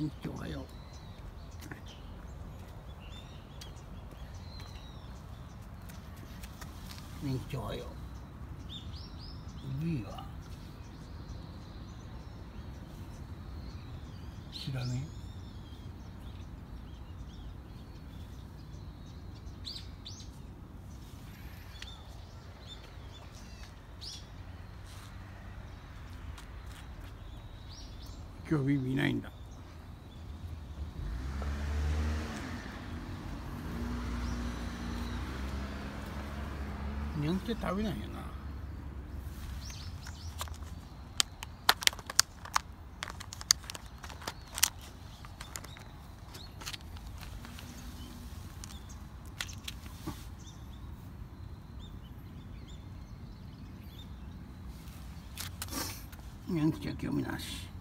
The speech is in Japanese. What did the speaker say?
元気おはよう。元気おはよう。B は知らねえ。今日ビビないんだ。にゃんって食べないよな。にゃんきちゃ興味なし。